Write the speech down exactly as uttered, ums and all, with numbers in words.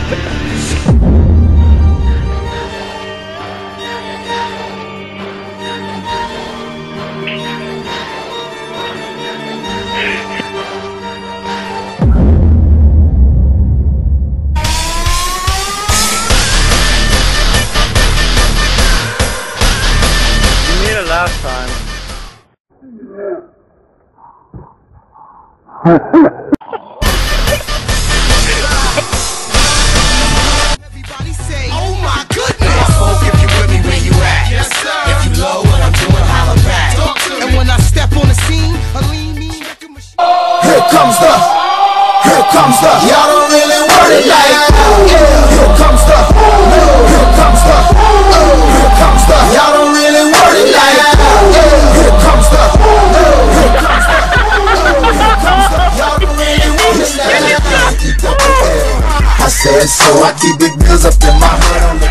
Last time. Everybody say, oh my goodness. Folk, if you with me, where you at? Yes, sir. If you low, what I'm doing, holler back. And when I step on the scene, I lean me like a machine. Here comes the, here comes the, y'all don't really want it like that. Here comes the, here comes the, here comes the, y'all don't really want it like that. Here comes the, here comes the, here comes the, y'all don't really want it like that. I said so, I keep big bills up in my head on the